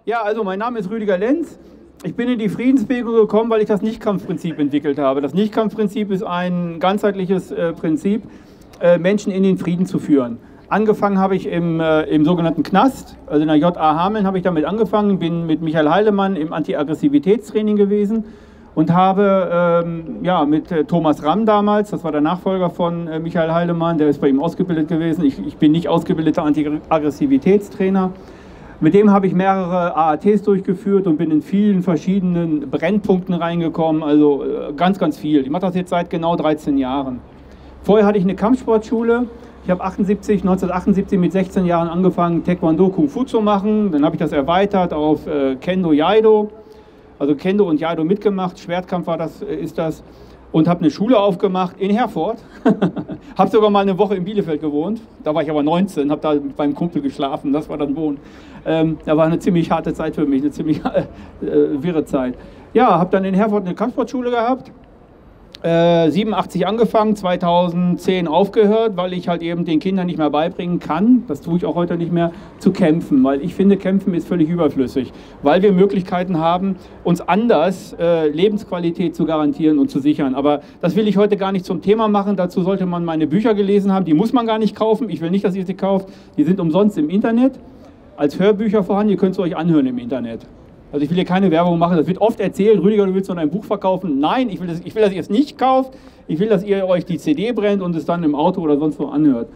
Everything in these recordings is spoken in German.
Ja, also mein Name ist Rüdiger Lenz. Ich bin in die Friedensbewegung gekommen, weil ich das Nichtkampfprinzip entwickelt habe. Das Nichtkampfprinzip ist ein ganzheitliches Prinzip, Menschen in den Frieden zu führen. Angefangen habe ich im sogenannten Knast, also in der JA Hameln habe ich damit angefangen, bin mit Michael Heilemann im Anti-Aggressivitätstraining gewesen und habe mit Thomas Ramm damals, das war der Nachfolger von Michael Heilemann, der ist bei ihm ausgebildet gewesen, ich bin nicht ausgebildeter Anti-Aggressivitätstrainer. Mit dem habe ich mehrere AATs durchgeführt und bin in vielen verschiedenen Brennpunkten reingekommen, also ganz, ganz viel. Ich mache das jetzt seit genau 13 Jahren. Vorher hatte ich eine Kampfsportschule. Ich habe 1978 mit 16 Jahren angefangen, Taekwondo Kung Fu zu machen. Dann habe ich das erweitert auf Kendo, Jaido. Also Kendo und Jaido mitgemacht. Schwertkampf ist das. Und habe eine Schule aufgemacht in Herford. Habe sogar mal eine Woche in Bielefeld gewohnt. Da war ich aber 19, habe da beim Kumpel geschlafen. Das war dann Wohnen. Da war eine ziemlich harte Zeit für mich, eine ziemlich wirre Zeit. Ja, habe dann in Herford eine Kampfsportschule gehabt. 87 angefangen, 2010 aufgehört, weil ich halt eben den Kindern nicht mehr beibringen kann, das tue ich auch heute nicht mehr, zu kämpfen, weil ich finde, kämpfen ist völlig überflüssig, weil wir Möglichkeiten haben, uns anders Lebensqualität zu garantieren und zu sichern. Aber das will ich heute gar nicht zum Thema machen, dazu sollte man meine Bücher gelesen haben, die muss man gar nicht kaufen, ich will nicht, dass ihr sie kauft, die sind umsonst im Internet, als Hörbücher vorhanden, ihr könnt es euch anhören im Internet. Also ich will hier keine Werbung machen, das wird oft erzählt, Rüdiger, du willst noch ein Buch verkaufen. Nein, ich will, dass ihr es nicht kauft, ich will, dass ihr euch die CD brennt und es dann im Auto oder sonst wo anhört.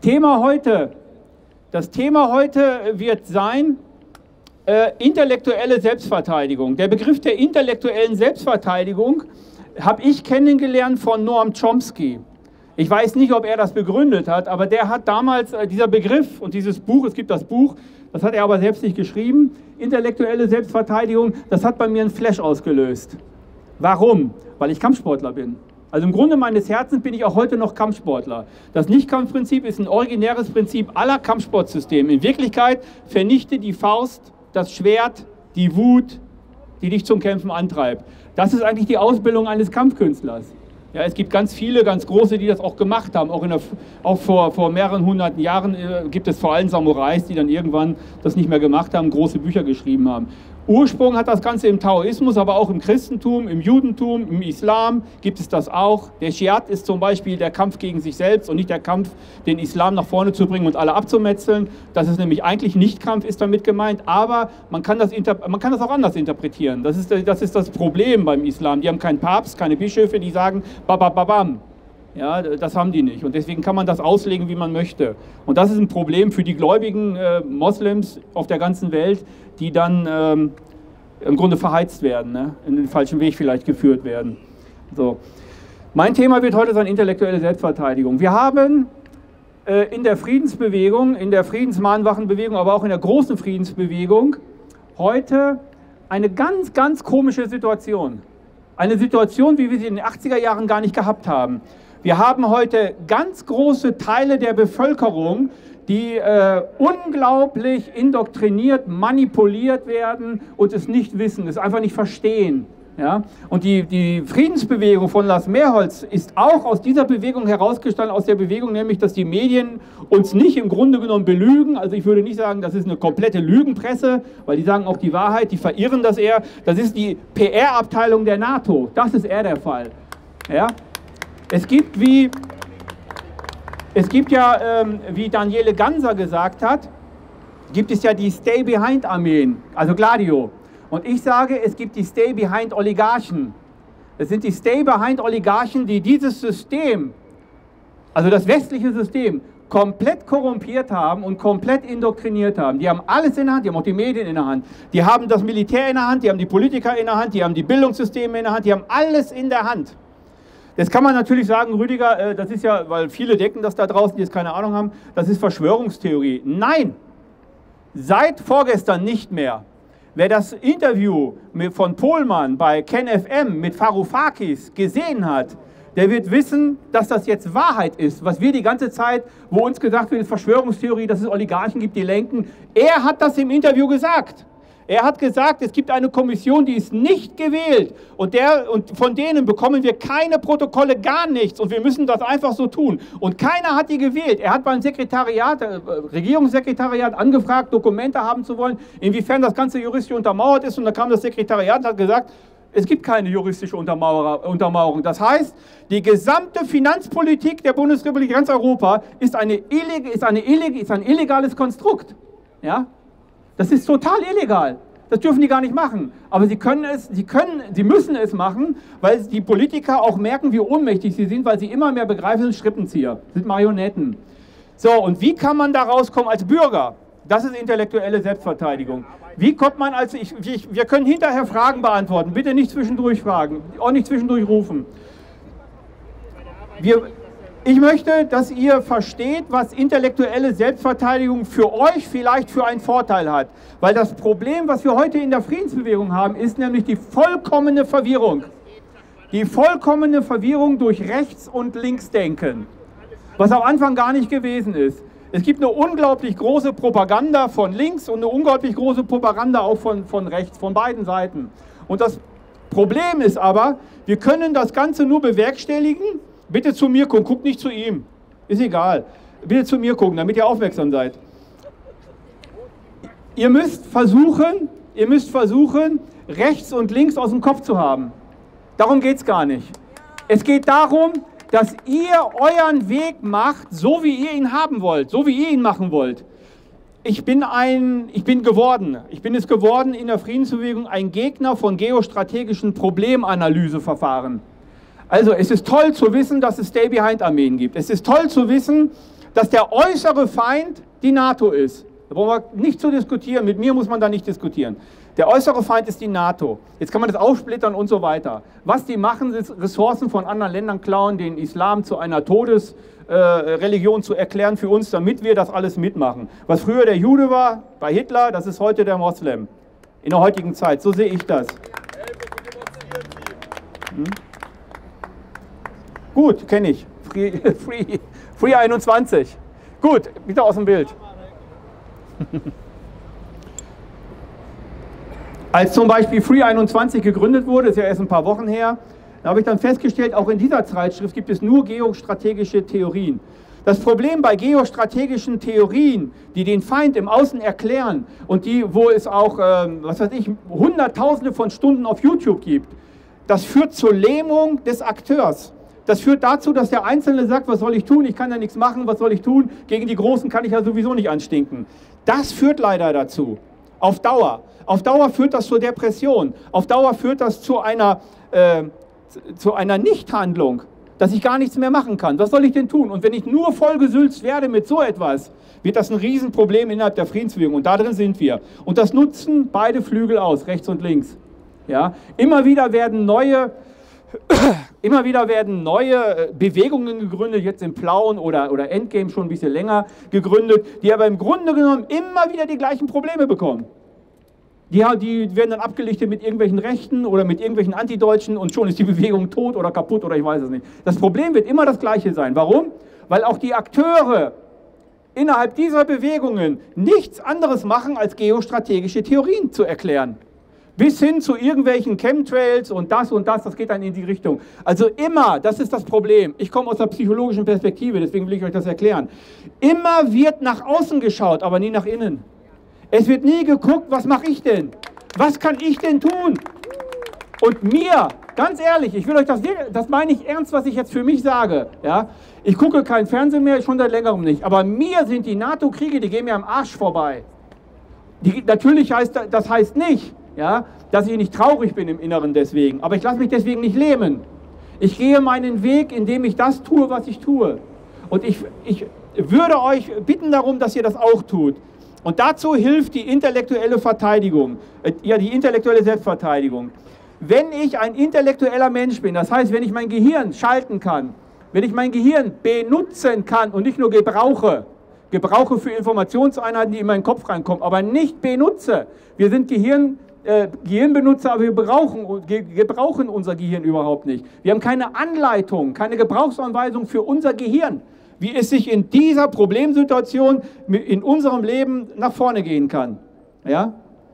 Das Thema heute wird sein, intellektuelle Selbstverteidigung. Der Begriff der intellektuellen Selbstverteidigung habe ich kennengelernt von Noam Chomsky. Ich weiß nicht, ob er das begründet hat, aber der hat damals, dieser Begriff und dieses Buch, es gibt das Buch, das hat er aber selbst nicht geschrieben, intellektuelle Selbstverteidigung, das hat bei mir einen Flash ausgelöst. Warum? Weil ich Kampfsportler bin. Also im Grunde meines Herzens bin ich auch heute noch Kampfsportler. Das Nichtkampfprinzip ist ein originäres Prinzip aller Kampfsportsysteme. In Wirklichkeit vernichte die Faust, das Schwert, die Wut, die dich zum Kämpfen antreibt. Das ist eigentlich die Ausbildung eines Kampfkünstlers. Ja, es gibt ganz viele, ganz große, die das auch gemacht haben. Auch vor mehreren hunderten Jahren gibt es vor allem Samurais, die dann irgendwann das nicht mehr gemacht haben, große Bücher geschrieben haben. Ursprung hat das Ganze im Taoismus, aber auch im Christentum, im Judentum, im Islam gibt es das auch. Der Dschihad ist zum Beispiel der Kampf gegen sich selbst und nicht der Kampf, den Islam nach vorne zu bringen und alle abzumetzeln. Das ist nämlich eigentlich Nicht-Kampf, ist damit gemeint, aber man kann das auch anders interpretieren. Das ist das Problem beim Islam. Die haben keinen Papst, keine Bischöfe, die sagen babababam. Ja, das haben die nicht und deswegen kann man das auslegen, wie man möchte. Und das ist ein Problem für die gläubigen Moslems auf der ganzen Welt, die dann im Grunde verheizt werden, ne? In den falschen Weg vielleicht geführt werden. So. Mein Thema wird heute sein intellektuelle Selbstverteidigung. Wir haben in der Friedensbewegung, in der Friedensmahnwachenbewegung, aber auch in der großen Friedensbewegung heute eine ganz, ganz komische Situation. Eine Situation, wie wir sie in den 80er Jahren gar nicht gehabt haben. Wir haben heute ganz große Teile der Bevölkerung, die unglaublich indoktriniert, manipuliert werden und es nicht wissen, es einfach nicht verstehen. Ja? Und die Friedensbewegung von Lars Mehrholz ist auch aus dieser Bewegung herausgestanden, aus der Bewegung nämlich, dass die Medien uns nicht im Grunde genommen belügen. Also ich würde nicht sagen, das ist eine komplette Lügenpresse, weil die sagen auch die Wahrheit, die verirren das eher. Das ist die PR-Abteilung der NATO, das ist eher der Fall. Ja? Es gibt ja, wie Daniele Ganser gesagt hat, gibt es ja die Stay-Behind-Armeen, also Gladio. Und ich sage, es gibt die Stay-Behind-Oligarchen. Das sind die Stay-Behind-Oligarchen, die dieses System, also das westliche System, komplett korrumpiert haben und komplett indoktriniert haben. Die haben alles in der Hand, die haben auch die Medien in der Hand. Die haben das Militär in der Hand, die haben die Politiker in der Hand, die haben die Bildungssysteme in der Hand, die haben alles in der Hand. Jetzt kann man natürlich sagen, Rüdiger, das ist ja, weil viele denken das da draußen, die jetzt keine Ahnung haben, das ist Verschwörungstheorie. Nein, seit vorgestern nicht mehr. Wer das Interview von Pohlmann bei KenFM mit Varoufakis gesehen hat, der wird wissen, dass das jetzt Wahrheit ist, was wir die ganze Zeit, wo uns gesagt wird, Verschwörungstheorie, dass es Oligarchen gibt, die lenken. Er hat das im Interview gesagt. Er hat gesagt, es gibt eine Kommission, die ist nicht gewählt und von denen bekommen wir keine Protokolle, gar nichts und wir müssen das einfach so tun. Und keiner hat die gewählt. Er hat beim Sekretariat, Regierungssekretariat angefragt, Dokumente haben zu wollen, inwiefern das Ganze juristisch untermauert ist und da kam das Sekretariat und hat gesagt, es gibt keine juristische Untermauerung. Das heißt, die gesamte Finanzpolitik der Bundesrepublik, ganz Europa, ist ein illegales Konstrukt. Ja? Das ist total illegal. Das dürfen die gar nicht machen. Aber sie müssen es machen, weil die Politiker auch merken, wie ohnmächtig sie sind, weil sie immer mehr begreifen, sind Strippenzieher, sind Marionetten. So, und wie kann man da rauskommen als Bürger? Das ist intellektuelle Selbstverteidigung. Wie kommt man wir können hinterher Fragen beantworten, bitte nicht zwischendurch fragen, auch nicht zwischendurch rufen. Ich möchte, dass ihr versteht, was intellektuelle Selbstverteidigung für euch vielleicht für einen Vorteil hat. Weil das Problem, was wir heute in der Friedensbewegung haben, ist nämlich die vollkommene Verwirrung. Die vollkommene Verwirrung durch Rechts- und Linksdenken, was am Anfang gar nicht gewesen ist. Es gibt eine unglaublich große Propaganda von links und eine unglaublich große Propaganda auch von rechts, von beiden Seiten. Und das Problem ist aber, wir können das Ganze nur bewerkstelligen. Bitte zu mir gucken, guckt nicht zu ihm. Ist egal. Bitte zu mir gucken, damit ihr aufmerksam seid. Ihr müsst versuchen, rechts und links aus dem Kopf zu haben. Darum geht es gar nicht. Es geht darum, dass ihr euren Weg macht, so wie ihr ihn haben wollt, so wie ihr ihn machen wollt. Ich bin es geworden in der Friedensbewegung, ein Gegner von geostrategischen Problemanalyseverfahren. Also es ist toll zu wissen, dass es Stay-Behind-Armeen gibt. Es ist toll zu wissen, dass der äußere Feind die NATO ist. Da brauchen wir nicht zu diskutieren, mit mir muss man da nicht diskutieren. Der äußere Feind ist die NATO. Jetzt kann man das aufsplittern und so weiter. Was die machen, ist Ressourcen von anderen Ländern klauen, den Islam zu einer Todesreligion zu erklären für uns, damit wir das alles mitmachen. Was früher der Jude war, bei Hitler, das ist heute der Moslem. In der heutigen Zeit, so sehe ich das. Gut, kenne ich. Free 21. Gut, wieder aus dem Bild. Als zum Beispiel Free 21 gegründet wurde, ist ja erst ein paar Wochen her, da habe ich dann festgestellt, auch in dieser Zeitschrift gibt es nur geostrategische Theorien. Das Problem bei geostrategischen Theorien, die den Feind im Außen erklären und wo es auch, was weiß ich, Hunderttausende von Stunden auf YouTube gibt, das führt zur Lähmung des Akteurs. Das führt dazu, dass der Einzelne sagt, was soll ich tun, ich kann ja nichts machen, was soll ich tun, gegen die Großen kann ich ja sowieso nicht anstinken. Das führt leider dazu, auf Dauer. Auf Dauer führt das zur Depression, auf Dauer führt das zu einer Nichthandlung, dass ich gar nichts mehr machen kann. Was soll ich denn tun? Und wenn ich nur vollgesülzt werde mit so etwas, wird das ein Riesenproblem innerhalb der Friedensbewegung. Und da drin sind wir. Und das nutzen beide Flügel aus, rechts und links. Ja? Immer wieder werden neue Bewegungen gegründet, jetzt im Plauen oder Endgame schon ein bisschen länger gegründet, die aber im Grunde genommen immer wieder die gleichen Probleme bekommen. Die werden dann abgelichtet mit irgendwelchen Rechten oder mit irgendwelchen Antideutschen und schon ist die Bewegung tot oder kaputt oder ich weiß es nicht. Das Problem wird immer das gleiche sein. Warum? Weil auch die Akteure innerhalb dieser Bewegungen nichts anderes machen, als geostrategische Theorien zu erklären. Bis hin zu irgendwelchen Chemtrails und das, das geht dann in die Richtung. Also immer, das ist das Problem. Ich komme aus der psychologischen Perspektive, deswegen will ich euch das erklären. Immer wird nach außen geschaut, aber nie nach innen. Es wird nie geguckt, was mache ich denn? Was kann ich denn tun? Und mir, ganz ehrlich, ich will euch das meine ich ernst, was ich jetzt für mich sage. Ja? Ich gucke kein Fernsehen mehr, schon seit längerem nicht. Aber mir sind die NATO-Kriege, die gehen mir am Arsch vorbei. Natürlich das heißt nicht, ja, dass ich nicht traurig bin im Inneren deswegen. Aber ich lasse mich deswegen nicht lähmen. Ich gehe meinen Weg, indem ich das tue, was ich tue. Und ich würde euch bitten darum, dass ihr das auch tut. Und dazu hilft die intellektuelle Verteidigung, die intellektuelle Selbstverteidigung. Wenn ich ein intellektueller Mensch bin, das heißt, wenn ich mein Gehirn schalten kann, wenn ich mein Gehirn benutzen kann und nicht nur gebrauche für Informationseinheiten, die in meinen Kopf reinkommen, aber nicht benutze. Wir sind Gehirnbenutzer, aber wir gebrauchen unser Gehirn überhaupt nicht. Wir haben keine Anleitung, keine Gebrauchsanweisung für unser Gehirn, wie es sich in dieser Problemsituation in unserem Leben nach vorne gehen kann. Ja?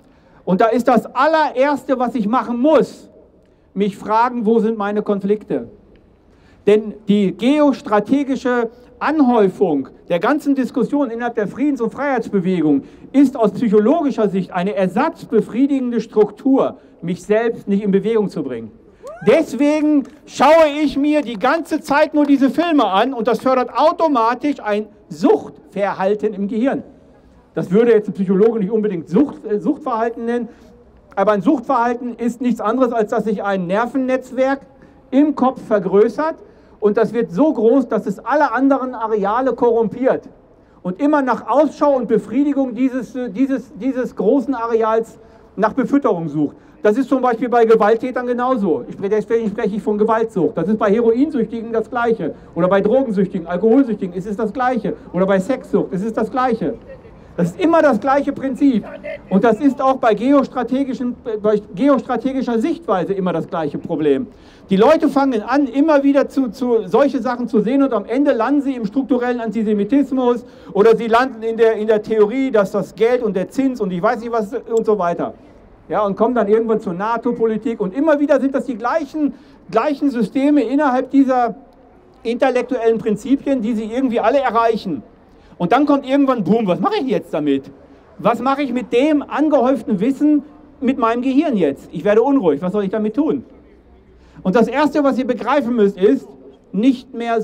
Und da ist das allererste, was ich machen muss, mich fragen, wo sind meine Konflikte? Denn die geostrategische Anhäufung der ganzen Diskussion innerhalb der Friedens- und Freiheitsbewegung ist aus psychologischer Sicht eine ersatzbefriedigende Struktur, mich selbst nicht in Bewegung zu bringen. Deswegen schaue ich mir die ganze Zeit nur diese Filme an und das fördert automatisch ein Suchtverhalten im Gehirn. Das würde jetzt ein Psychologe nicht unbedingt Suchtverhalten nennen, aber ein Suchtverhalten ist nichts anderes, als dass sich ein Nervennetzwerk im Kopf vergrößert und das wird so groß, dass es alle anderen Areale korrumpiert und immer nach Ausschau und Befriedigung dieses großen Areals nach Befütterung sucht. Das ist zum Beispiel bei Gewalttätern genauso. Deswegen spreche ich von Gewaltsucht. Das ist bei Heroinsüchtigen das Gleiche. Oder bei Drogensüchtigen, Alkoholsüchtigen ist es das Gleiche. Oder bei Sexsucht ist es das Gleiche. Das ist immer das gleiche Prinzip. Und das ist auch bei geostrategischer Sichtweise immer das gleiche Problem. Die Leute fangen an, immer wieder solche Sachen zu sehen und am Ende landen sie im strukturellen Antisemitismus oder sie landen in der Theorie, dass das Geld und der Zins und ich weiß nicht was und so weiter. Ja, und kommen dann irgendwann zur NATO-Politik und immer wieder sind das die gleichen Systeme innerhalb dieser intellektuellen Prinzipien, die sie irgendwie alle erreichen. Und dann kommt irgendwann, boom, was mache ich jetzt damit? Was mache ich mit dem angehäuften Wissen mit meinem Gehirn jetzt? Ich werde unruhig, was soll ich damit tun? Und das Erste, was ihr begreifen müsst, ist, nicht mehr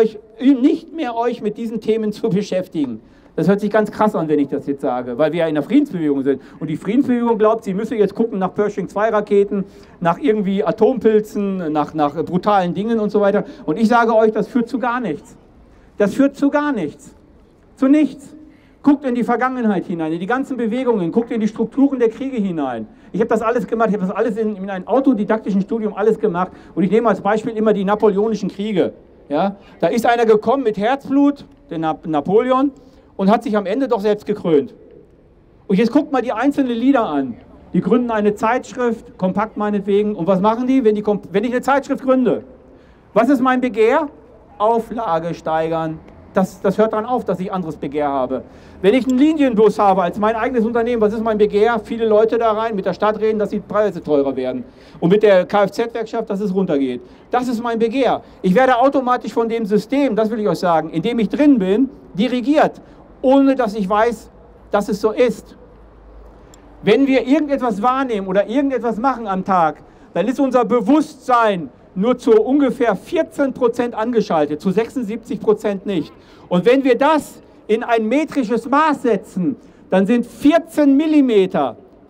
euch mit diesen Themen zu beschäftigen. Das hört sich ganz krass an, wenn ich das jetzt sage, weil wir ja in der Friedensbewegung sind. Und die Friedensbewegung glaubt, sie müsse jetzt gucken nach Pershing-2-Raketen, nach irgendwie Atompilzen, nach brutalen Dingen und so weiter. Und ich sage euch, das führt zu gar nichts. Das führt zu gar nichts. Zu nichts. Guckt in die Vergangenheit hinein, in die ganzen Bewegungen, guckt in die Strukturen der Kriege hinein. Ich habe das alles gemacht, ich habe das alles in einem autodidaktischen Studium alles gemacht. Und ich nehme als Beispiel immer die napoleonischen Kriege. Ja? Da ist einer gekommen mit Herzblut, der Napoleon, und hat sich am Ende doch selbst gekrönt. Und jetzt guckt mal die einzelnen Lieder an. Die gründen eine Zeitschrift, kompakt meinetwegen. Und was machen die, wenn ich eine Zeitschrift gründe? Was ist mein Begehr? Auflage steigern. Das hört dann auf, dass ich anderes Begehr habe. Wenn ich einen Linienbus habe als mein eigenes Unternehmen, was ist mein Begehr? Viele Leute da rein, mit der Stadt reden, dass die Preise teurer werden. Und mit der Kfz-Werkschaft, dass es runtergeht. Das ist mein Begehr. Ich werde automatisch von dem System, das will ich euch sagen, in dem ich drin bin, dirigiert, ohne dass ich weiß, dass es so ist. Wenn wir irgendetwas wahrnehmen oder irgendetwas machen am Tag, dann ist unser Bewusstsein nur zu ungefähr 14% angeschaltet, zu 76% nicht. Und wenn wir das in ein metrisches Maß setzen, dann sind 14 Millimeter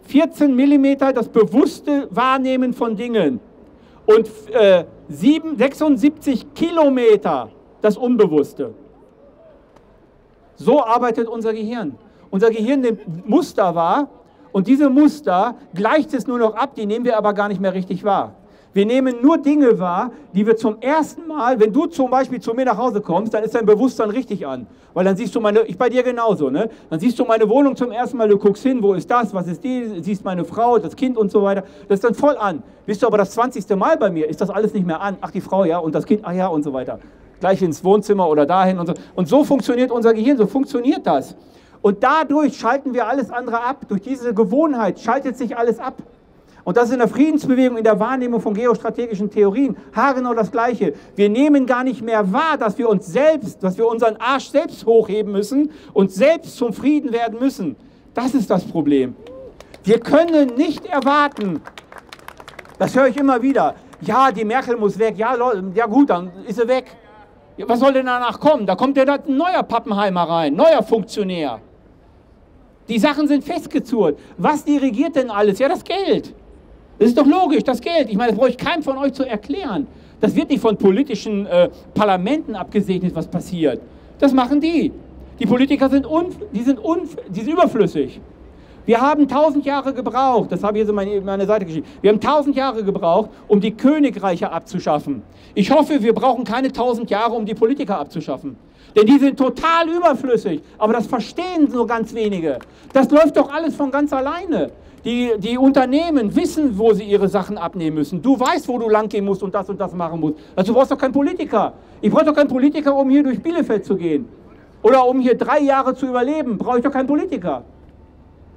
das bewusste Wahrnehmen von Dingen und 76 Kilometer das Unbewusste. So arbeitet unser Gehirn. Unser Gehirn nimmt Muster wahr und diese Muster gleicht es nur noch ab, die nehmen wir aber gar nicht mehr richtig wahr. Wir nehmen nur Dinge wahr, die wir zum ersten Mal, wenn du zum Beispiel zu mir nach Hause kommst, dann ist dein Bewusstsein richtig an. Weil dann siehst du ich bei dir genauso, ne? Dann siehst du meine Wohnung zum ersten Mal, du guckst hin, wo ist das, was ist die, siehst meine Frau, das Kind und so weiter. Das ist dann voll an. Bist du aber das 20. Mal bei mir, ist das alles nicht mehr an. Ach, die Frau, ja, und das Kind, ach ja, und so weiter. Gleich ins Wohnzimmer oder dahin und so. Und so funktioniert unser Gehirn, so funktioniert das. Und dadurch schalten wir alles andere ab. Durch diese Gewohnheit schaltet sich alles ab. Und das ist in der Friedensbewegung, in der Wahrnehmung von geostrategischen Theorien haargenau das Gleiche. Wir nehmen gar nicht mehr wahr, dass wir unseren Arsch selbst hochheben müssen und selbst zum Frieden werden müssen. Das ist das Problem. Wir können nicht erwarten, das höre ich immer wieder, ja, die Merkel muss weg, ja gut, dann ist sie weg. Ja, was soll denn danach kommen? Da kommt ja ein neuer Pappenheimer rein, neuer Funktionär. Die Sachen sind festgezurrt. Was dirigiert denn alles? Ja, das Geld. Das ist doch logisch, das Geld. Ich meine, das brauche ich keinem von euch zu erklären. Das wird nicht von politischen Parlamenten abgesegnet, was passiert. Das machen die. Die Politiker sind überflüssig. Wir haben 1000 Jahre gebraucht, das habe ich jetzt in meine Seite geschrieben, wir haben 1000 Jahre gebraucht, um die Königreiche abzuschaffen. Ich hoffe, wir brauchen keine 1000 Jahre, um die Politiker abzuschaffen. Denn die sind total überflüssig, aber das verstehen nur ganz wenige. Das läuft doch alles von ganz alleine. Die Unternehmen wissen, wo sie ihre Sachen abnehmen müssen. Du weißt, wo du lang gehen musst und das machen musst. Also du brauchst doch keinen Politiker. Ich brauche doch keinen Politiker, um hier durch Bielefeld zu gehen. Oder um hier 3 Jahre zu überleben, brauche ich doch keinen Politiker.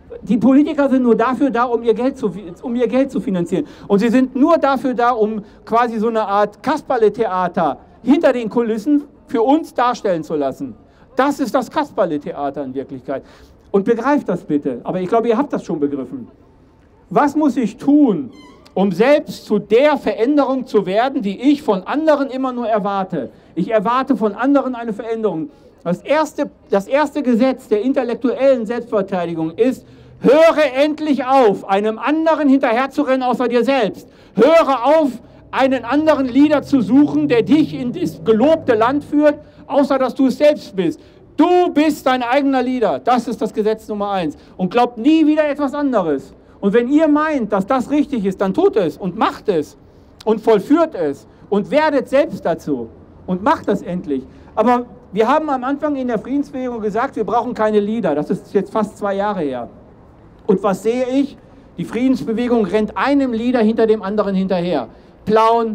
Die Politiker sind nur dafür da, um ihr Geld zu finanzieren. Und sie sind nur dafür da, um quasi so eine Art Kasperle-Theater hinter den Kulissen für uns darstellen zu lassen. Das ist das Kasperle-Theater in Wirklichkeit. Und begreift das bitte. Aber ich glaube, ihr habt das schon begriffen. Was muss ich tun, um selbst zu der Veränderung zu werden, die ich von anderen immer nur erwarte? Ich erwarte von anderen eine Veränderung. Das erste Gesetz der intellektuellen Selbstverteidigung ist: höre endlich auf, einem anderen hinterherzurennen außer dir selbst. Höre auf, einen anderen Leader zu suchen, der dich in das gelobte Land führt, außer dass du es selbst bist. Du bist dein eigener Leader. Das ist das Gesetz Nummer 1. Und glaubt nie wieder etwas anderes. Und wenn ihr meint, dass das richtig ist, dann tut es und macht es und vollführt es und werdet selbst dazu und macht das endlich. Aber wir haben am Anfang in der Friedensbewegung gesagt, wir brauchen keine Leader. Das ist jetzt fast 2 Jahre her. Und was sehe ich? Die Friedensbewegung rennt einem Leader hinter dem anderen hinterher. Plauen,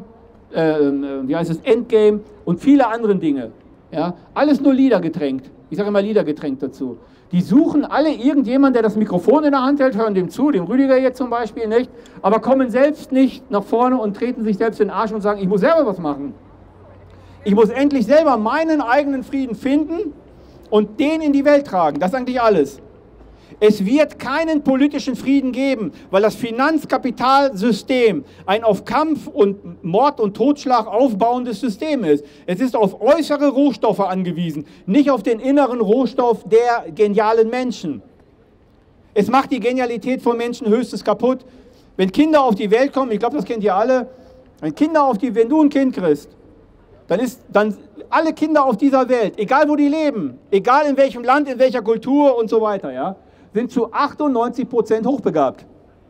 Endgame und viele andere Dinge. Ja? Alles nur Leader getränkt. Ich sage immer Leader getränkt dazu. Die suchen alle irgendjemanden, der das Mikrofon in der Hand hält, hören dem zu, dem Rüdiger jetzt zum Beispiel nicht, aber kommen selbst nicht nach vorne und treten sich selbst in den Arsch und sagen, ich muss selber was machen. Ich muss endlich selber meinen eigenen Frieden finden und den in die Welt tragen. Das ist eigentlich alles. Es wird keinen politischen Frieden geben, weil das Finanzkapitalsystem ein auf Kampf und Mord und Totschlag aufbauendes System ist. Es ist auf äußere Rohstoffe angewiesen, nicht auf den inneren Rohstoff der genialen Menschen. Es macht die Genialität von Menschen höchstens kaputt. Wenn Kinder auf die Welt kommen, ich glaube, das kennt ihr alle, wenn du ein Kind kriegst, dann alle Kinder auf dieser Welt, egal wo die leben, egal in welchem Land, in welcher Kultur und so weiter, ja, sind zu 98% hochbegabt.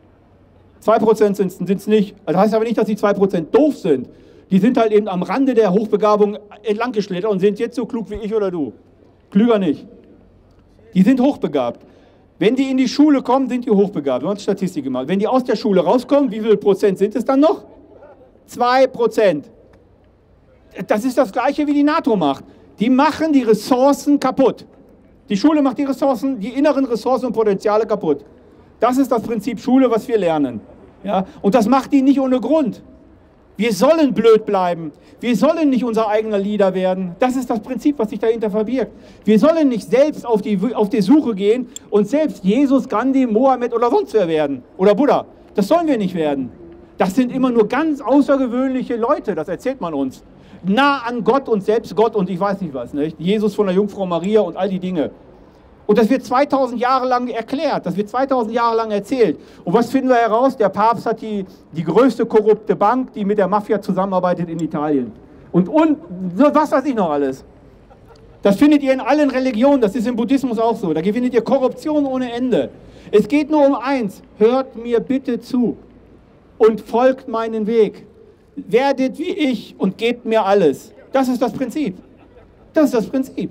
2% sind es nicht. Das heißt aber nicht, dass die 2% doof sind. Die sind halt eben am Rande der Hochbegabung entlang geschlittert und sind jetzt so klug wie ich oder du. Klüger nicht. Die sind hochbegabt. Wenn die in die Schule kommen, sind die hochbegabt. Wir haben Statistik gemacht. Wenn die aus der Schule rauskommen, wie viel Prozent sind es dann noch? 2%. Das ist das Gleiche, wie die NATO macht. Die machen die Ressourcen kaputt. Die Schule macht die Ressourcen, die inneren Ressourcen und Potenziale kaputt. Das ist das Prinzip Schule, was wir lernen. Ja? Und das macht die nicht ohne Grund. Wir sollen blöd bleiben. Wir sollen nicht unser eigener Leader werden. Das ist das Prinzip, was sich dahinter verbirgt. Wir sollen nicht selbst auf die Suche gehen und selbst Jesus, Gandhi, Mohammed oder sonst wer werden. Oder Buddha. Das sollen wir nicht werden. Das sind immer nur ganz außergewöhnliche Leute, das erzählt man uns. Nah an Gott und selbst Gott und ich weiß nicht was, nicht? Jesus von der Jungfrau Maria und all die Dinge. Und das wird 2000 Jahre lang erklärt, das wird 2000 Jahre lang erzählt. Und was finden wir heraus? Der Papst hat die größte korrupte Bank, die mit der Mafia zusammenarbeitet in Italien. Und was weiß ich noch alles. Das findet ihr in allen Religionen, das ist im Buddhismus auch so. Da findet ihr Korruption ohne Ende. Es geht nur um eins, hört mir bitte zu und folgt meinen Weg. Werdet wie ich und gebt mir alles. Das ist das Prinzip. Das ist das Prinzip.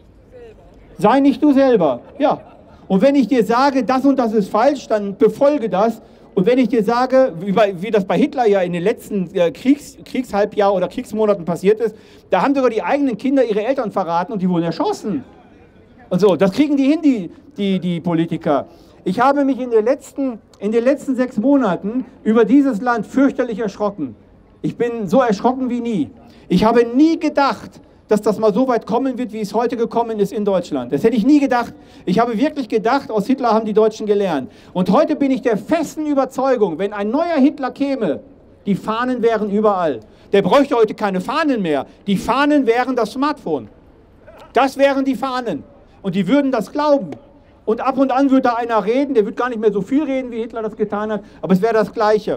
Sei nicht du selber. Ja. Und wenn ich dir sage, das und das ist falsch, dann befolge das. Und wenn ich dir sage, wie das bei Hitler ja in den letzten Kriegshalbjahr oder Kriegsmonaten passiert ist, da haben sogar die eigenen Kinder ihre Eltern verraten und die wurden erschossen. Und so, das kriegen die hin, die Politiker. Ich habe mich in den letzten 6 Monaten über dieses Land fürchterlich erschrocken. Ich bin so erschrocken wie nie. Ich habe nie gedacht, dass das mal so weit kommen wird, wie es heute gekommen ist in Deutschland. Das hätte ich nie gedacht. Ich habe wirklich gedacht, aus Hitler haben die Deutschen gelernt. Und heute bin ich der festen Überzeugung, wenn ein neuer Hitler käme, die Fahnen wären überall. Der bräuchte heute keine Fahnen mehr. Die Fahnen wären das Smartphone. Das wären die Fahnen. Und die würden das glauben. Und ab und an wird da einer reden, der wird gar nicht mehr so viel reden, wie Hitler das getan hat, aber es wäre das Gleiche.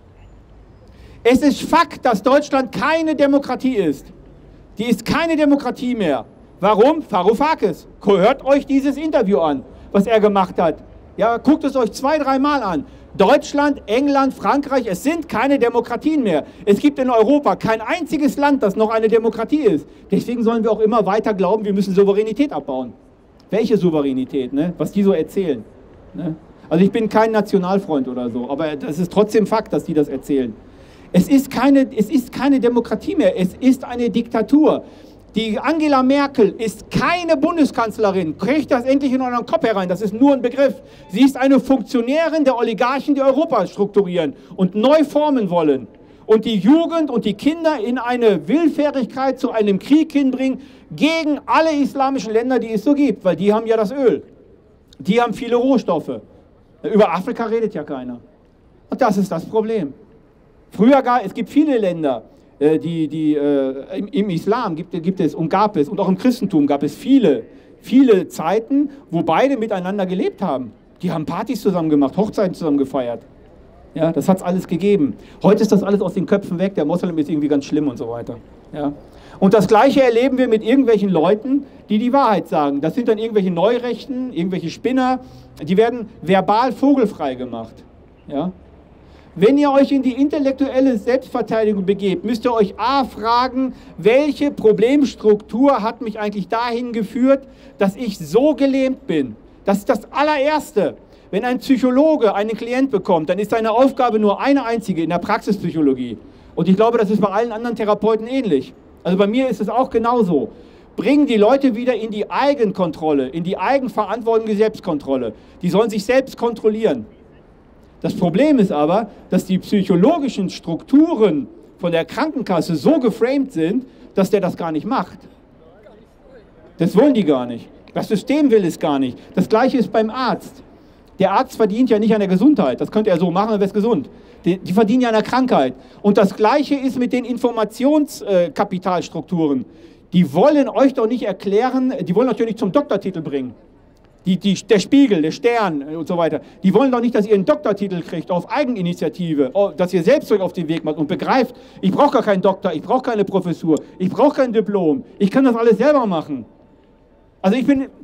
Es ist Fakt, dass Deutschland keine Demokratie ist. Die ist keine Demokratie mehr. Warum? Varoufakis. Hört euch dieses Interview an, was er gemacht hat. Ja, guckt es euch 2-, 3 Mal an. Deutschland, England, Frankreich, es sind keine Demokratien mehr. Es gibt in Europa kein einziges Land, das noch eine Demokratie ist. Deswegen sollen wir auch immer weiter glauben, wir müssen Souveränität abbauen. Welche Souveränität, ne? Was die so erzählen. Ne? Also ich bin kein Nationalfreund oder so, aber das ist trotzdem Fakt, dass die das erzählen. Es ist keine Demokratie mehr, es ist eine Diktatur. Die Angela Merkel ist keine Bundeskanzlerin. Kriegt das endlich in euren Kopf herein. Das ist nur ein Begriff. Sie ist eine Funktionärin der Oligarchen, die Europa strukturieren und neu formen wollen. Und die Jugend und die Kinder in eine Willfährigkeit zu einem Krieg hinbringen gegen alle islamischen Länder, die es so gibt. Weil die haben ja das Öl. Die haben viele Rohstoffe. Über Afrika redet ja keiner. Und das ist das Problem. Es gibt viele Länder, im Islam gibt es und gab es, und auch im Christentum gab es viele Zeiten, wo beide miteinander gelebt haben. Die haben Partys zusammen gemacht, Hochzeiten zusammen gefeiert. Ja, das hat es alles gegeben. Heute ist das alles aus den Köpfen weg, der Moslem ist irgendwie ganz schlimm und so weiter. Ja. Und das Gleiche erleben wir mit irgendwelchen Leuten, die die Wahrheit sagen. Das sind dann irgendwelche Neurechten, irgendwelche Spinner, die werden verbal vogelfrei gemacht. Ja. Wenn ihr euch in die intellektuelle Selbstverteidigung begebt, müsst ihr euch A fragen, welche Problemstruktur hat mich eigentlich dahin geführt, dass ich so gelähmt bin. Das ist das allererste. Wenn ein Psychologe einen Klient bekommt, dann ist seine Aufgabe nur eine einzige in der Praxispsychologie. Und ich glaube, das ist bei allen anderen Therapeuten ähnlich. Also bei mir ist es auch genauso. Bringen die Leute wieder in die Eigenkontrolle, in die Eigenverantwortung, die Selbstkontrolle. Die sollen sich selbst kontrollieren. Das Problem ist aber, dass die psychologischen Strukturen von der Krankenkasse so geframed sind, dass der das gar nicht macht. Das wollen die gar nicht. Das System will es gar nicht. Das Gleiche ist beim Arzt. Der Arzt verdient ja nicht an der Gesundheit. Das könnte er so machen, dann wäre es gesund. Die verdienen ja an der Krankheit. Und das Gleiche ist mit den Informationskapitalstrukturen. Die wollen euch doch nicht erklären, die wollen euch ja nicht zum Doktortitel bringen. Der Spiegel, der Stern und so weiter, die wollen doch nicht, dass ihr einen Doktortitel kriegt auf Eigeninitiative, dass ihr selbst euch auf den Weg macht und begreift, ich brauche gar keinen Doktor, ich brauche keine Professur, ich brauche kein Diplom, ich kann das alles selber machen. Also ich bin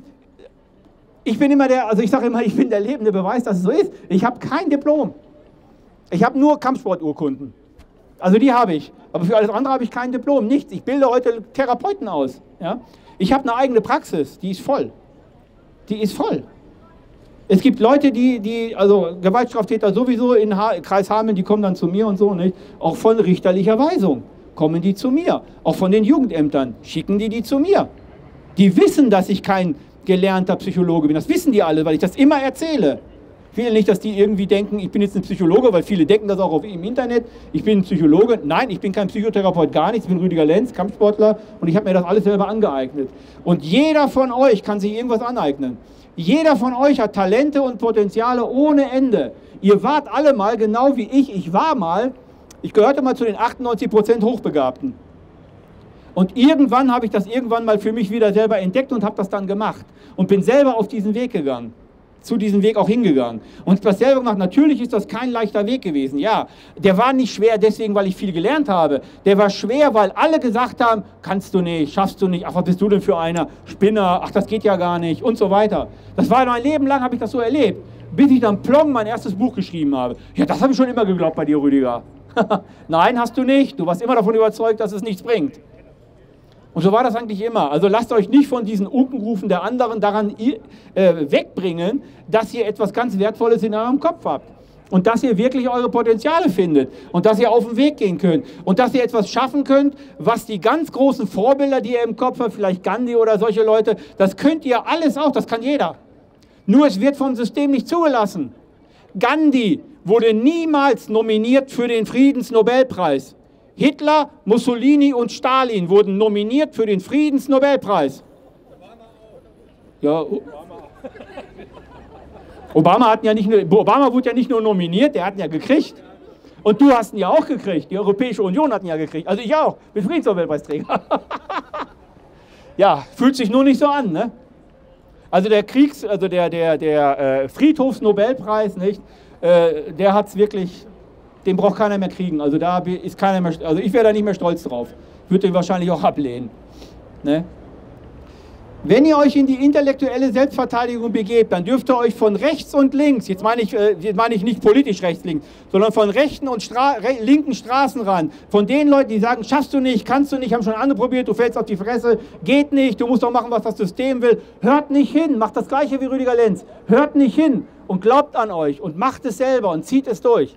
immer ich sage immer, ich bin der lebende Beweis, dass es so ist. Ich habe kein Diplom. Ich habe nur Kampfsporturkunden. Also die habe ich. Aber für alles andere habe ich kein Diplom, nichts. Ich bilde heute Therapeuten aus. Ja? Ich habe eine eigene Praxis, die ist voll. Die ist voll. Es gibt Leute, also Gewaltstraftäter sowieso in Kreis Hameln, die kommen dann zu mir und so, nicht? Auch von richterlicher Weisung kommen die zu mir. Auch von den Jugendämtern schicken die zu mir. Die wissen, dass ich kein gelernter Psychologe bin. Das wissen die alle, weil ich das immer erzähle. Ich will nicht, dass die irgendwie denken, ich bin jetzt ein Psychologe, weil viele denken das auch im Internet. Ich bin ein Psychologe. Nein, ich bin kein Psychotherapeut, gar nichts. Ich bin Rüdiger Lenz, Kampfsportler und ich habe mir das alles selber angeeignet. Und jeder von euch kann sich irgendwas aneignen. Jeder von euch hat Talente und Potenziale ohne Ende. Ihr wart alle mal, genau wie ich ich gehörte mal zu den 98% Hochbegabten. Und irgendwann habe ich das mal für mich wieder selber entdeckt und habe das dann gemacht. Und bin selber auf diesen Weg gegangen. Zu diesem Weg auch hingegangen. Und das selber gemacht. Natürlich ist das kein leichter Weg gewesen. Ja, der war nicht schwer deswegen, weil ich viel gelernt habe. Der war schwer, weil alle gesagt haben, kannst du nicht, schaffst du nicht, ach, was bist du denn für einer? Spinner, ach, das geht ja gar nicht und so weiter. Das war mein Leben lang, habe ich das so erlebt. Bis ich dann plong mein erstes Buch geschrieben habe. Ja, das habe ich schon immer geglaubt bei dir, Rüdiger. Nein, hast du nicht. Du warst immer davon überzeugt, dass es nichts bringt. Und so war das eigentlich immer. Also lasst euch nicht von diesen Unkenrufen der anderen daran wegbringen, dass ihr etwas ganz Wertvolles in eurem Kopf habt. Und dass ihr wirklich eure Potenziale findet. Und dass ihr auf den Weg gehen könnt. Und dass ihr etwas schaffen könnt, was die ganz großen Vorbilder, die ihr im Kopf habt, vielleicht Gandhi oder solche Leute, das könnt ihr alles auch, das kann jeder. Nur es wird vom System nicht zugelassen. Gandhi wurde niemals nominiert für den Friedensnobelpreis. Hitler, Mussolini und Stalin wurden nominiert für den Friedensnobelpreis. Ja, Obama wurde ja nicht nur nominiert, der hat ihn ja gekriegt. Und du hast ihn ja auch gekriegt. Die Europäische Union hat ihn ja gekriegt. Also ich auch, bin Friedensnobelpreisträger. Ja, fühlt sich nur nicht so an, ne? Also der Friedhofsnobelpreis, nicht? Der hat es wirklich. Den braucht keiner mehr kriegen, also da ist keiner mehr, also ich wäre da nicht mehr stolz drauf. Würde den wahrscheinlich auch ablehnen. Ne? Wenn ihr euch in die intellektuelle Selbstverteidigung begebt, dann dürft ihr euch von rechts und links, jetzt meine ich nicht politisch rechts-links, sondern von rechten und linken Straßenrand, von den Leuten, die sagen, schaffst du nicht, kannst du nicht, haben schon andere probiert, du fällst auf die Fresse, geht nicht, du musst doch machen, was das System will. Hört nicht hin, macht das Gleiche wie Rüdiger Lenz. Hört nicht hin und glaubt an euch und macht es selber und zieht es durch.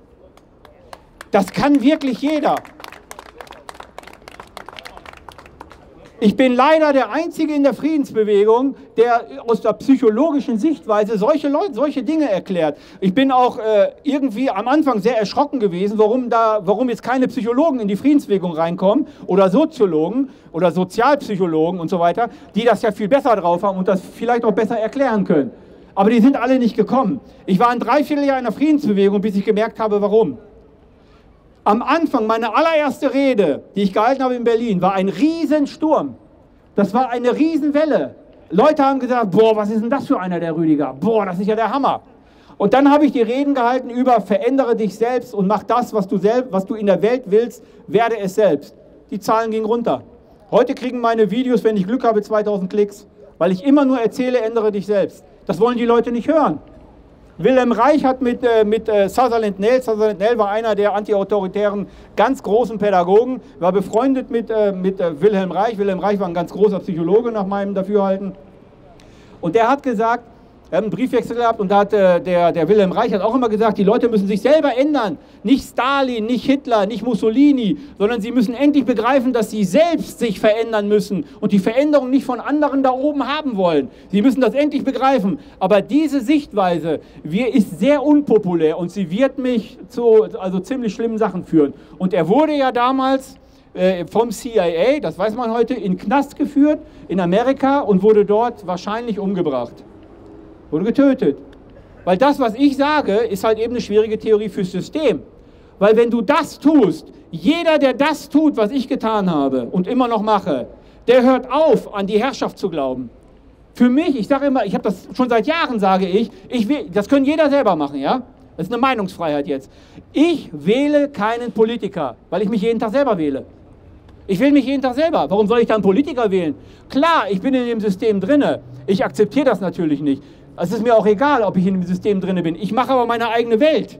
Das kann wirklich jeder. Ich bin leider der Einzige in der Friedensbewegung, der aus der psychologischen Sichtweise solche Dinge erklärt. Ich bin auch irgendwie am Anfang sehr erschrocken gewesen, warum jetzt keine Psychologen in die Friedensbewegung reinkommen oder Soziologen oder Sozialpsychologen und so weiter, die das ja viel besser drauf haben und das vielleicht auch besser erklären können. Aber die sind alle nicht gekommen. Ich war ein Dreivierteljahr in der Friedensbewegung, bis ich gemerkt habe, warum. Am Anfang, meine allererste Rede, die ich gehalten habe in Berlin, war ein Riesensturm. Das war eine Riesenwelle. Leute haben gesagt, boah, was ist denn das für einer, der Rüdiger? Boah, das ist ja der Hammer. Und dann habe ich die Reden gehalten über verändere dich selbst und mach das, was du in der Welt willst, werde es selbst. Die Zahlen gingen runter. Heute kriegen meine Videos, wenn ich Glück habe, 2000 Klicks, weil ich immer nur erzähle, ändere dich selbst. Das wollen die Leute nicht hören. Wilhelm Reich hat mit Sutherland Nell war einer der antiautoritären, ganz großen Pädagogen, war befreundet mit Wilhelm Reich. Wilhelm Reich war ein ganz großer Psychologe nach meinem Dafürhalten. Und der hat gesagt, er hat einen Briefwechsel gehabt und da hat der Wilhelm Reich hat auch immer gesagt, die Leute müssen sich selber ändern. Nicht Stalin, nicht Hitler, nicht Mussolini, sondern sie müssen endlich begreifen, dass sie selbst sich verändern müssen und die Veränderung nicht von anderen da oben haben wollen. Sie müssen das endlich begreifen. Aber diese Sichtweise ist sehr unpopulär und sie wird mich zu ziemlich schlimmen Sachen führen. Und er wurde ja damals vom CIA, das weiß man heute, in den Knast geführt in Amerika und wurde dort wahrscheinlich umgebracht. Wurde getötet. Weil das, was ich sage, ist halt eben eine schwierige Theorie fürs System. Weil wenn du das tust, jeder, der das tut, was ich getan habe und immer noch mache, der hört auf, an die Herrschaft zu glauben. Für mich, ich sage immer, ich habe das schon seit Jahren, sage ich will, das können jeder selber machen, ja? Das ist eine Meinungsfreiheit jetzt. Ich wähle keinen Politiker, weil ich mich jeden Tag selber wähle. Ich wähle mich jeden Tag selber. Warum soll ich dann einen Politiker wählen? Klar, ich bin in dem System drinne. Ich akzeptiere das natürlich nicht. Es ist mir auch egal, ob ich in dem System drin bin. Ich mache aber meine eigene Welt.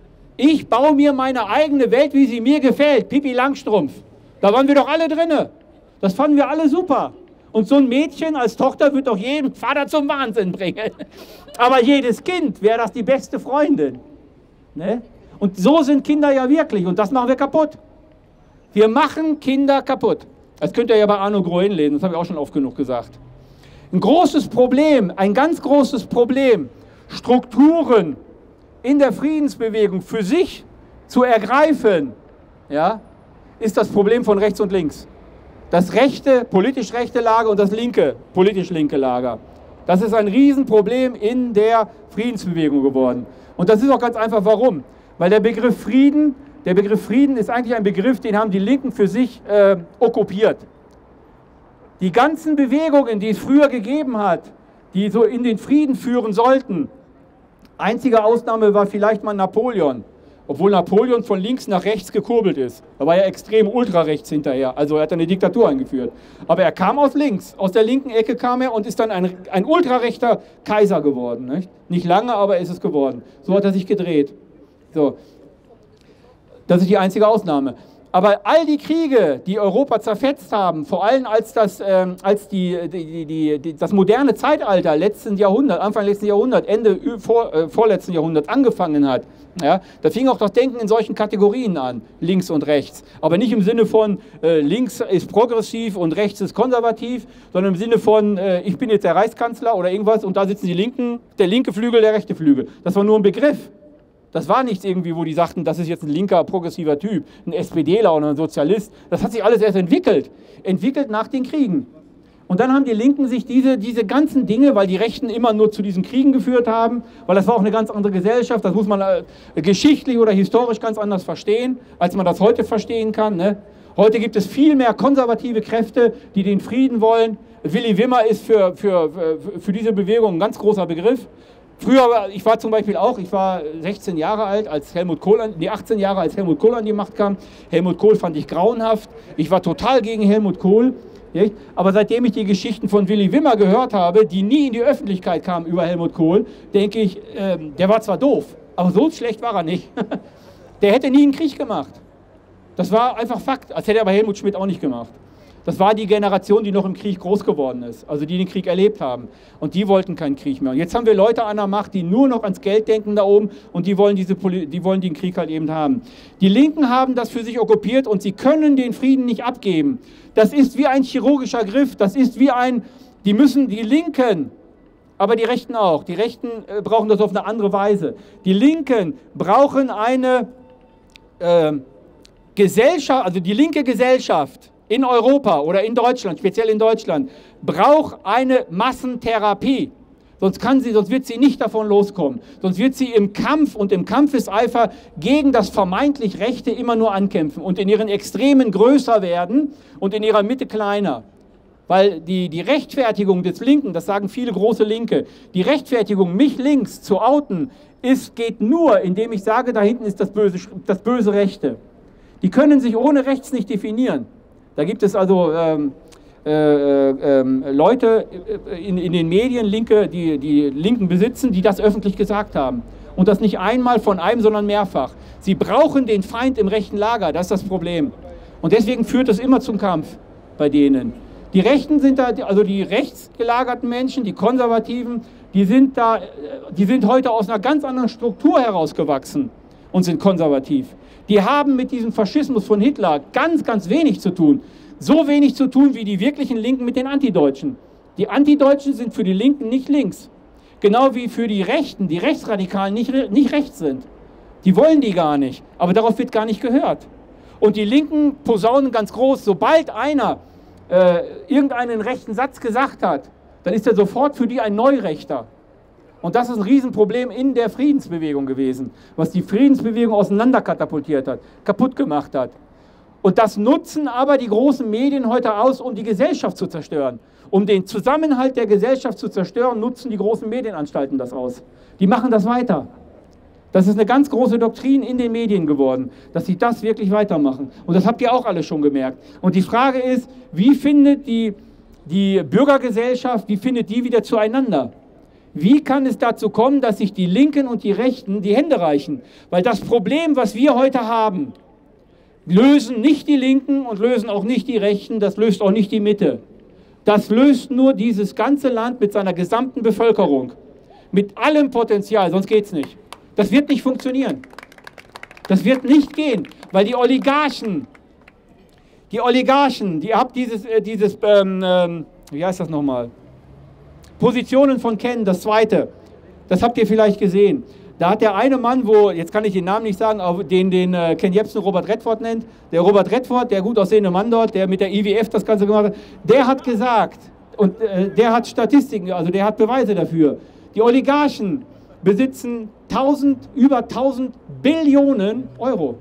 Ich baue mir meine eigene Welt, wie sie mir gefällt. Pippi Langstrumpf. Da waren wir doch alle drin. Das fanden wir alle super. Und so ein Mädchen als Tochter wird doch jeden Vater zum Wahnsinn bringen. Aber jedes Kind wäre das die beste Freundin. Ne? Und so sind Kinder ja wirklich. Und das machen wir kaputt. Wir machen Kinder kaputt. Das könnt ihr ja bei Arno Groen lesen. Das habe ich auch schon oft genug gesagt. Ein großes Problem, ein ganz großes Problem, Strukturen in der Friedensbewegung für sich zu ergreifen, ja, ist das Problem von rechts und links. Das rechte, politisch rechte Lager und das linke, politisch linke Lager. Das ist ein Riesenproblem in der Friedensbewegung geworden. Und das ist auch ganz einfach, warum? Weil der Begriff Frieden ist eigentlich ein Begriff, den haben die Linken für sich okkupiert. Die ganzen Bewegungen, die es früher gegeben hat, die so in den Frieden führen sollten, einzige Ausnahme war vielleicht mal Napoleon, obwohl Napoleon von links nach rechts gekurbelt ist. Er war ja extrem ultrarechts hinterher, also er hat eine Diktatur eingeführt. Aber er kam aus links, aus der linken Ecke kam er und ist dann ein ultrarechter Kaiser geworden. Nicht lange, aber ist es geworden. So hat er sich gedreht. So. Das ist die einzige Ausnahme. Aber all die Kriege, die Europa zerfetzt haben, vor allem als das moderne Zeitalter letzten Jahrhundert, Anfang letzten Jahrhundert, Ende vorletzten Jahrhundert angefangen hat, ja, da fing auch das Denken in solchen Kategorien an, links und rechts. Aber nicht im Sinne von links ist progressiv und rechts ist konservativ, sondern im Sinne von ich bin jetzt der Reichskanzler oder irgendwas und da sitzen die Linken, der linke Flügel, der rechte Flügel. Das war nur ein Begriff. Das war nichts irgendwie, wo die sagten, das ist jetzt ein linker, progressiver Typ, ein SPDler oder ein Sozialist. Das hat sich alles erst entwickelt nach den Kriegen. Und dann haben die Linken sich diese ganzen Dinge, weil die Rechten immer nur zu diesen Kriegen geführt haben, weil das war auch eine ganz andere Gesellschaft, das muss man geschichtlich oder historisch ganz anders verstehen, als man das heute verstehen kann. Ne? Heute gibt es viel mehr konservative Kräfte, die den Frieden wollen. Willi Wimmer ist für diese Bewegung ein ganz großer Begriff. Früher, ich war zum Beispiel auch, ich war 16 Jahre alt, als 18 Jahre, als Helmut Kohl an die Macht kam. Helmut Kohl fand ich grauenhaft. Ich war total gegen Helmut Kohl. Nicht? Aber seitdem ich die Geschichten von Willi Wimmer gehört habe, die nie in die Öffentlichkeit kamen über Helmut Kohl, denke ich, der war zwar doof, aber so schlecht war er nicht. Der hätte nie einen Krieg gemacht. Das war einfach Fakt, als hätte aber Helmut Schmidt auch nicht gemacht. Das war die Generation, die noch im Krieg groß geworden ist, also die den Krieg erlebt haben. Und die wollten keinen Krieg mehr. Und jetzt haben wir Leute an der Macht, die nur noch ans Geld denken da oben und die wollen den Krieg halt eben haben. Die Linken haben das für sich okkupiert und sie können den Frieden nicht abgeben. Das ist wie ein chirurgischer Griff, das ist wie die Linken, aber die Rechten auch. Die Rechten brauchen das auf eine andere Weise. Die Linken brauchen eine Gesellschaft, also die linke Gesellschaft, in Europa oder in Deutschland, speziell in Deutschland, braucht eine Massentherapie. Sonst wird sie nicht davon loskommen. Sonst wird sie im Kampf und im Kampfeseifer gegen das vermeintlich Rechte immer nur ankämpfen und in ihren Extremen größer werden und in ihrer Mitte kleiner. Weil die Rechtfertigung des Linken, das sagen viele große Linke, die Rechtfertigung, mich links zu outen, geht nur, indem ich sage, da hinten ist das böse Rechte. Die können sich ohne rechts nicht definieren. Da gibt es also Leute in den Medien, die Linken besitzen, die das öffentlich gesagt haben. Und das nicht einmal von einem, sondern mehrfach. Sie brauchen den Feind im rechten Lager, das ist das Problem. Und deswegen führt es immer zum Kampf bei denen. Die Rechten sind da, also die rechtsgelagerten Menschen, die Konservativen, die sind heute aus einer ganz anderen Struktur herausgewachsen und sind konservativ. Die haben mit diesem Faschismus von Hitler ganz, ganz wenig zu tun. So wenig zu tun wie die wirklichen Linken mit den Antideutschen. Die Antideutschen sind für die Linken nicht links. Genau wie für die Rechten, die Rechtsradikalen nicht rechts sind. Die wollen die gar nicht. Aber darauf wird gar nicht gehört. Und die Linken posaunen ganz groß, sobald einer irgendeinen rechten Satz gesagt hat, dann ist er sofort für die ein Neurechter. Und das ist ein Riesenproblem in der Friedensbewegung gewesen, was die Friedensbewegung auseinanderkatapultiert hat, kaputt gemacht hat. Und das nutzen aber die großen Medien heute aus, um die Gesellschaft zu zerstören. Um den Zusammenhalt der Gesellschaft zu zerstören, nutzen die großen Medienanstalten das aus. Die machen das weiter. Das ist eine ganz große Doktrin in den Medien geworden, dass sie das wirklich weitermachen. Und das habt ihr auch alle schon gemerkt. Und die Frage ist, wie findet die Bürgergesellschaft, wie findet die wieder zueinander? Wie kann es dazu kommen, dass sich die Linken und die Rechten die Hände reichen? Weil das Problem, was wir heute haben, lösen nicht die Linken und lösen auch nicht die Rechten, das löst auch nicht die Mitte. Das löst nur dieses ganze Land mit seiner gesamten Bevölkerung. Mit allem Potenzial, sonst geht es nicht. Das wird nicht funktionieren. Das wird nicht gehen, weil die Oligarchen, die habt wie heißt das nochmal? Positionen von Ken, das zweite, das habt ihr vielleicht gesehen. Da hat der eine Mann, jetzt kann ich den Namen nicht sagen, aber den Ken Jebsen Robert Redford nennt, der Robert Redford, der gut aussehende Mann dort, der mit der IWF das Ganze gemacht hat, der hat gesagt, und der hat Statistiken, also der hat Beweise dafür, die Oligarchen besitzen über 1000 Billionen Euro.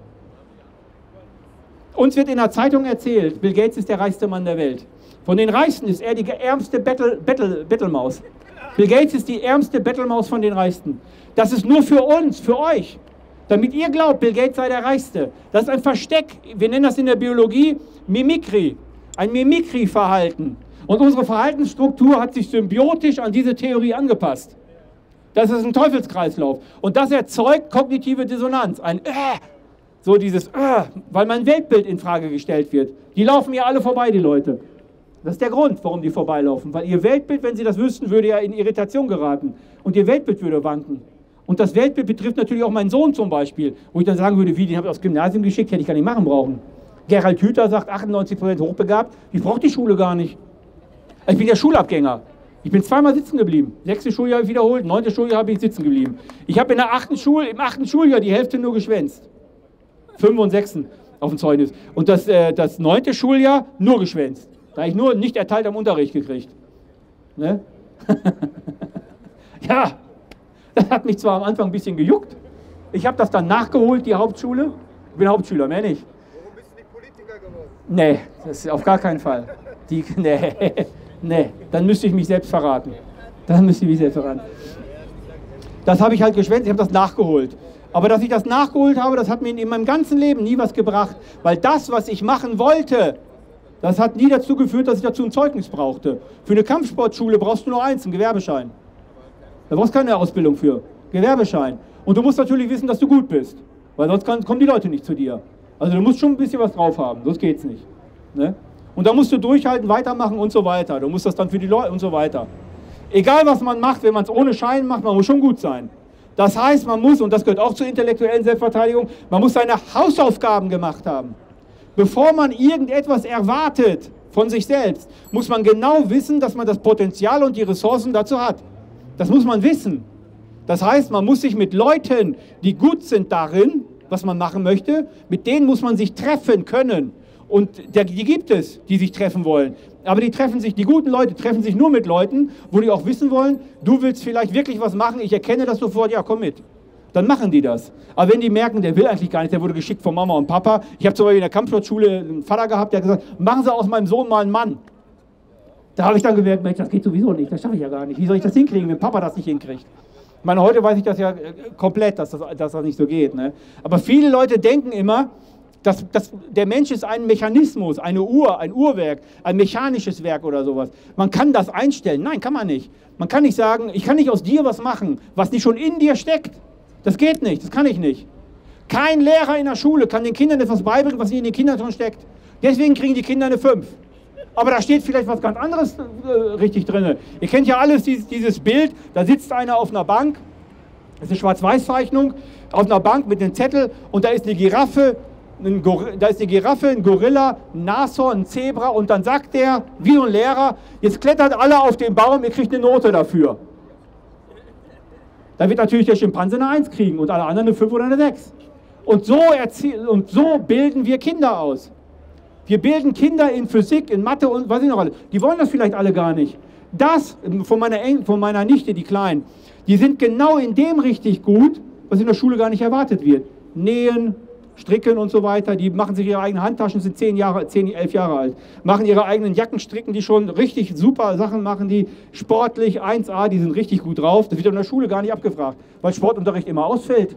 Uns wird in der Zeitung erzählt, Bill Gates ist der reichste Mann der Welt. Von den Reichsten ist er die ärmste Bettelmaus. Bill Gates ist die ärmste Bettelmaus von den Reichsten. Das ist nur für uns, für euch, damit ihr glaubt, Bill Gates sei der Reichste. Das ist ein Versteck, wir nennen das in der Biologie Mimikry, ein Mimikry-Verhalten. Und unsere Verhaltensstruktur hat sich symbiotisch an diese Theorie angepasst. Das ist ein Teufelskreislauf. Und das erzeugt kognitive Dissonanz, so dieses weil mein Weltbild in Frage gestellt wird. Die laufen ja alle vorbei, die Leute. Das ist der Grund, warum die vorbeilaufen. Weil ihr Weltbild, wenn sie das wüssten, würde ja in Irritation geraten. Und ihr Weltbild würde wanken. Und das Weltbild betrifft natürlich auch meinen Sohn zum Beispiel. Wo ich dann sagen würde, den habe ich aufs Gymnasium geschickt, hätte ich gar nicht machen brauchen. Gerald Hüther sagt, 98% hochbegabt. Ich brauche die Schule gar nicht. Ich bin ja Schulabgänger. Ich bin zweimal sitzen geblieben. 6. Schuljahr habe ich wiederholt, 9. Schuljahr habe ich sitzen geblieben. Ich habe im 8. Schuljahr die Hälfte nur geschwänzt. 5. und 6. auf dem Zeugnis. Und das 9. Schuljahr nur geschwänzt. Da habe ich nur nicht erteilt am Unterricht gekriegt. Ne? Ja, das hat mich zwar am Anfang ein bisschen gejuckt. Ich habe das dann nachgeholt, die Hauptschule. Ich bin Hauptschüler, mehr nicht. Warum bist du nicht Politiker geworden? Nee, das ist auf gar keinen Fall. Nee, dann müsste ich mich selbst verraten. Das habe ich halt geschwänzt, ich habe das nachgeholt. Aber dass ich das nachgeholt habe, das hat mir in meinem ganzen Leben nie was gebracht. Weil das, was ich machen wollte, das hat nie dazu geführt, dass ich dazu ein Zeugnis brauchte. Für eine Kampfsportschule brauchst du nur eins, einen Gewerbeschein. Da brauchst du keine Ausbildung für. Gewerbeschein. Und du musst natürlich wissen, dass du gut bist. Weil sonst kommen die Leute nicht zu dir. Also du musst schon ein bisschen was drauf haben, sonst geht's nicht. Ne? Und da musst du durchhalten, weitermachen und so weiter. Du musst das dann für die Leute und so weiter. Egal was man macht, wenn man es ohne Schein macht, man muss schon gut sein. Das heißt, man muss, und das gehört auch zur intellektuellen Selbstverteidigung, man muss seine Hausaufgaben gemacht haben. Bevor man irgendetwas erwartet von sich selbst, muss man genau wissen, dass man das Potenzial und die Ressourcen dazu hat. Das muss man wissen. Das heißt, man muss sich mit Leuten, die gut sind darin, was man machen möchte, mit denen muss man sich treffen können. Und die gibt es, die sich treffen wollen. Aber die guten Leute treffen sich nur mit Leuten, wo die auch wissen wollen, du willst vielleicht wirklich was machen, ich erkenne das sofort, ja komm mit. Dann machen die das. Aber wenn die merken, der will eigentlich gar nicht, der wurde geschickt von Mama und Papa. Ich habe zum Beispiel in der Kampfsportschule einen Vater gehabt, der hat gesagt, machen Sie aus meinem Sohn mal einen Mann. Da habe ich dann gemerkt, Mensch, das geht sowieso nicht, das schaffe ich ja gar nicht. Wie soll ich das hinkriegen, wenn Papa das nicht hinkriegt? Ich meine, heute weiß ich das ja komplett, dass das nicht so geht. Ne? Aber viele Leute denken immer, dass der Mensch ist ein Mechanismus, eine Uhr, ein Uhrwerk, ein mechanisches Werk oder sowas. Man kann das einstellen. Nein, kann man nicht. Man kann nicht sagen, ich kann nicht aus dir was machen, was nicht schon in dir steckt. Das geht nicht, das kann ich nicht. Kein Lehrer in der Schule kann den Kindern etwas beibringen, was in den Kindern schon steckt. Deswegen kriegen die Kinder eine 5. Aber da steht vielleicht was ganz anderes richtig drin. Ihr kennt ja alles dieses Bild, da sitzt einer auf einer Bank, das ist eine Schwarz-Weiß-Zeichnung, auf einer Bank mit einem Zettel und da ist eine Giraffe, ein Gorilla, ein Nashorn, ein Zebra und dann sagt der, wie so ein Lehrer, jetzt klettert alle auf den Baum, ihr kriegt eine Note dafür. Da wird natürlich der Schimpanse eine 1 kriegen und alle anderen eine 5 oder eine 6. Und so bilden wir Kinder aus. Wir bilden Kinder in Physik, in Mathe und was ich noch alle. Die wollen das vielleicht alle gar nicht. Das von meiner Nichte, die Kleinen, die sind genau in dem richtig gut, was in der Schule gar nicht erwartet wird. Nähen, Stricken und so weiter, die machen sich ihre eigenen Handtaschen, sind 11 Jahre alt, machen ihre eigenen Jackenstricken, die schon richtig super Sachen machen, die sportlich 1A, die sind richtig gut drauf. Das wird in der Schule gar nicht abgefragt, weil Sportunterricht immer ausfällt.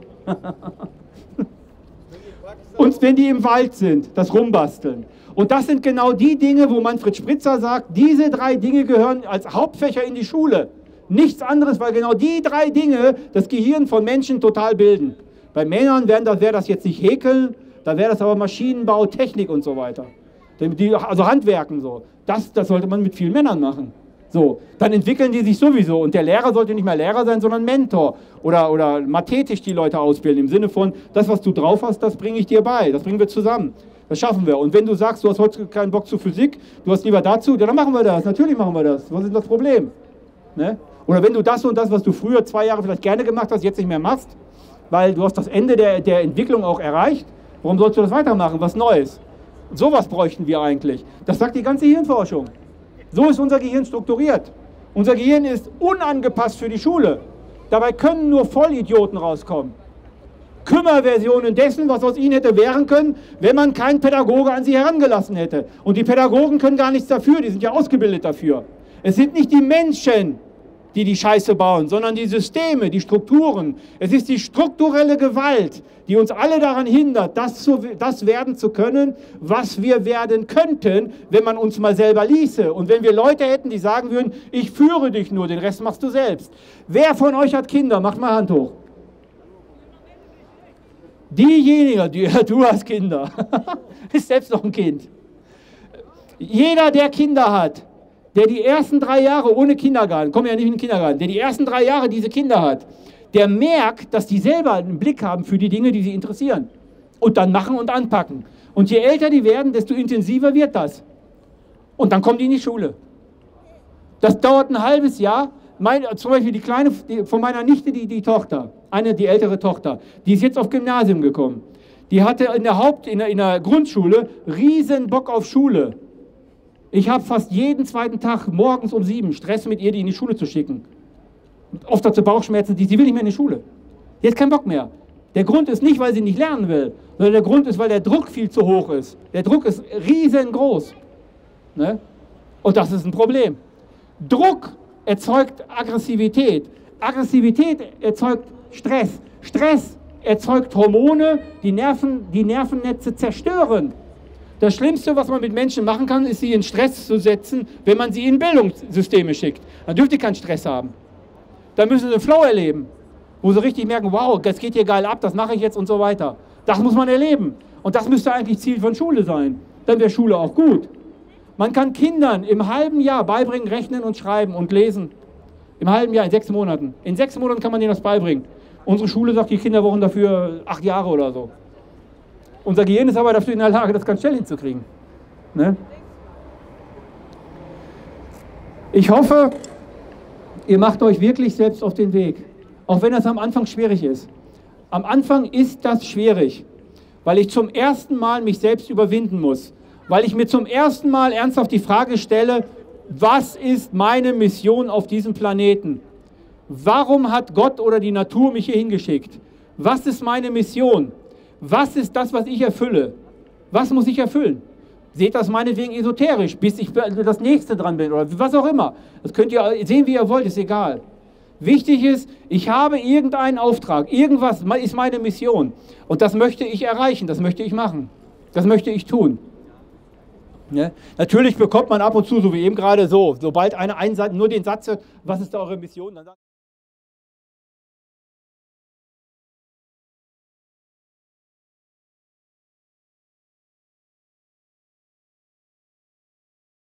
Und wenn die im Wald sind, das Rumbasteln. Und das sind genau die Dinge, wo Manfred Spritzer sagt, diese 3 Dinge gehören als Hauptfächer in die Schule. Nichts anderes, weil genau die 3 Dinge das Gehirn von Menschen total bilden. Bei Männern wäre das jetzt nicht Häkeln, da wäre das aber Maschinenbau, Technik und so weiter. Also Handwerken so. Das sollte man mit vielen Männern machen. So, dann entwickeln die sich sowieso. Und der Lehrer sollte nicht mehr Lehrer sein, sondern Mentor. Oder mathetisch die Leute ausbilden. Im Sinne von, das, was du drauf hast, das bringe ich dir bei. Das bringen wir zusammen. Das schaffen wir. Und wenn du sagst, du hast heute keinen Bock zu Physik, du hast lieber dazu, ja, dann machen wir das. Natürlich machen wir das. Was ist das Problem? Ne? Oder wenn du das und das, was du früher 2 Jahre vielleicht gerne gemacht hast, jetzt nicht mehr machst, weil du hast das Ende der Entwicklung auch erreicht, warum sollst du das weitermachen? Was Neues. Und sowas bräuchten wir eigentlich. Das sagt die ganze Hirnforschung. So ist unser Gehirn strukturiert. Unser Gehirn ist unangepasst für die Schule. Dabei können nur Vollidioten rauskommen. Kümmerversionen dessen, was aus ihnen hätte werden können, wenn man keinen Pädagoge an sie herangelassen hätte. Und die Pädagogen können gar nichts dafür, die sind ja ausgebildet dafür. Es sind nicht die Menschen, die Scheiße bauen, sondern die Systeme, die Strukturen. Es ist die strukturelle Gewalt, die uns alle daran hindert, das werden zu können, was wir werden könnten, wenn man uns mal selber ließe. Und wenn wir Leute hätten, die sagen würden, ich führe dich nur, den Rest machst du selbst. Wer von euch hat Kinder? Macht mal Hand hoch. Diejenigen, du hast Kinder, ist selbst noch ein Kind. Jeder, der Kinder hat, der die ersten 3 Jahre ohne Kindergarten, kommen ja nicht in den Kindergarten, der die ersten 3 Jahre diese Kinder hat, der merkt, dass die selber einen Blick haben für die Dinge, die sie interessieren. Und dann machen und anpacken. Und je älter die werden, desto intensiver wird das. Und dann kommen die in die Schule. Das dauert ein halbes Jahr. Zum Beispiel die Kleine von meiner Nichte, die Tochter, die ältere Tochter, die ist jetzt auf Gymnasium gekommen. Die hatte in der Grundschule riesen Bock auf Schule. Ich habe fast jeden zweiten Tag morgens um 7 Stress mit ihr, die in die Schule zu schicken. Oft hat sie Bauchschmerzen, sie will nicht mehr in die Schule. Die hat keinen Bock mehr. Der Grund ist nicht, weil sie nicht lernen will, sondern der Grund ist, weil der Druck viel zu hoch ist. Der Druck ist riesengroß. Ne? Und das ist ein Problem. Druck erzeugt Aggressivität. Aggressivität erzeugt Stress. Stress erzeugt Hormone, die Nervennetze zerstören. Das Schlimmste, was man mit Menschen machen kann, ist, sie in Stress zu setzen, wenn man sie in Bildungssysteme schickt. Dann dürft ihr keinen Stress haben. Dann müssen sie einen Flow erleben, wo sie richtig merken, wow, das geht hier geil ab, das mache ich jetzt und so weiter. Das muss man erleben. Und das müsste eigentlich Ziel von Schule sein. Dann wäre Schule auch gut. Man kann Kindern im halben Jahr beibringen, rechnen und schreiben und lesen. Im halben Jahr, in 6 Monaten. In 6 Monaten kann man denen das beibringen. Unsere Schule sagt, die Kinder brauchen dafür 8 Jahre oder so. Unser Gehirn ist aber dafür in der Lage, das ganz schnell hinzukriegen. Ne? Ich hoffe, ihr macht euch wirklich selbst auf den Weg. Auch wenn das am Anfang schwierig ist. Am Anfang ist das schwierig, weil ich zum ersten Mal mich selbst überwinden muss. Weil ich mir zum ersten Mal ernsthaft die Frage stelle, was ist meine Mission auf diesem Planeten? Warum hat Gott oder die Natur mich hier hingeschickt? Was ist meine Mission? Was ist das, was ich erfülle? Was muss ich erfüllen? Seht das meinetwegen esoterisch, bis ich das Nächste dran bin oder was auch immer. Das könnt ihr sehen, wie ihr wollt, ist egal. Wichtig ist, ich habe irgendeinen Auftrag, irgendwas ist meine Mission. Und das möchte ich erreichen, das möchte ich machen, das möchte ich tun. Ja? Natürlich bekommt man ab und zu, so wie eben gerade so, sobald einer nur den Satz hört, was ist da eure Mission? Dann sagt